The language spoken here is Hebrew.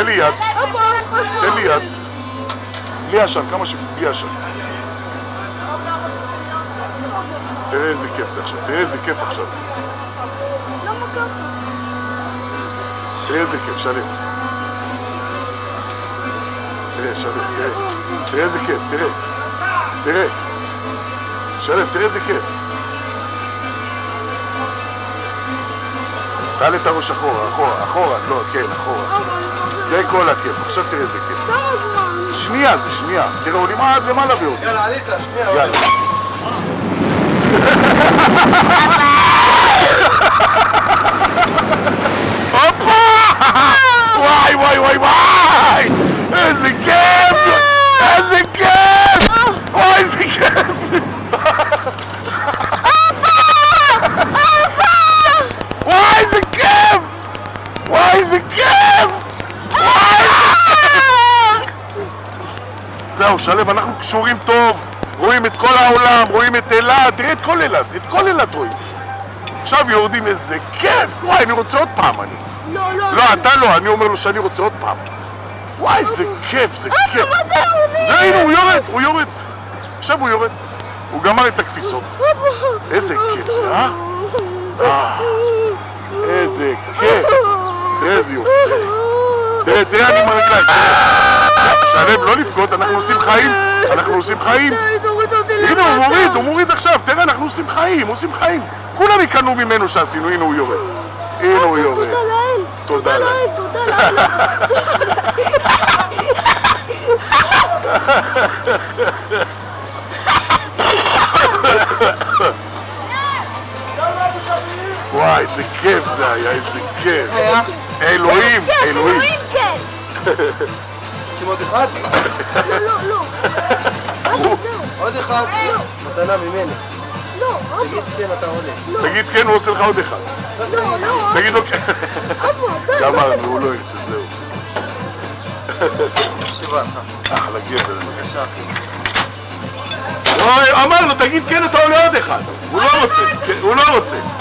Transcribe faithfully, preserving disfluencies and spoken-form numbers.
תן לי יד. תן לי יד. בלי עשן, כמה ש... בלי עשן. תראה איזה כיף זה עכשיו, תראה איזה כיף עכשיו. תראה איזה כיף, שלב. תראה, שלב, תראה. תראה איזה כיף, תראה. תראה. שלב, תראה איזה כיף. תעלה את הראש אחורה, אחורה, אחורה, לא, כן, אחורה. זה כל הכיף, עכשיו תראה איזה כיף. שנייה, זה שנייה. תראה, עולים עד למעלה ויורדים. יאללה, עלית, שנייה. יאללה. הופה! וואי, וואי, וואי, וואי! איזה כיף! איזה כיף! וואי, איזה כיף! וואי, איזה כיף! וואי, איזה כיף! זהו, שלב, אנחנו קשורים טוב, רואים את כל העולם, רואים את אילת, תראה את כל אילת, את כל אילת רואים. עכשיו יורדים, איזה כיף! וואי, אני רוצה עוד פעם, אני. לא, לא. לא, אתה לא, אני אומר לו שאני רוצה עוד פעם. וואי, איזה כיף, זה כיף. זה, הנה, הוא יורד, הוא יורד. עכשיו הוא יורד. הוא גמר את הקפיצות. איזה כיף זה, אה? אה, איזה כיף. תראה איזה יופי. תראה, תראה, אני מרגליים. שלב, לא לבכות, אנחנו עושים חיים. אנחנו עושים חיים. הנה, הוא מוריד, הוא מוריד עכשיו. תראה, אנחנו עושים חיים, עושים חיים. כולם יקנו ממנו שעשינו, הנה הוא יורד. הנה הוא יורד. תודה לאל. תודה לאל. וואי, איזה כיף זה היה, איזה כיף. אלוהים, אלוהים. רוצים עוד אחד? לא, לא, לא. עוד אחד? מתנה ממני. לא, תגיד כן, אתה עולה. תגיד כן, הוא עושה לך עוד אחד. לא, לא. תגיד לו כן. גמרנו, הוא לא ירצה, זהו. שבא לך. אחלה גבר. בבקשה, אחי. אמר לו, תגיד כן, אתה עולה עוד אחד. הוא לא רוצה, הוא לא רוצה.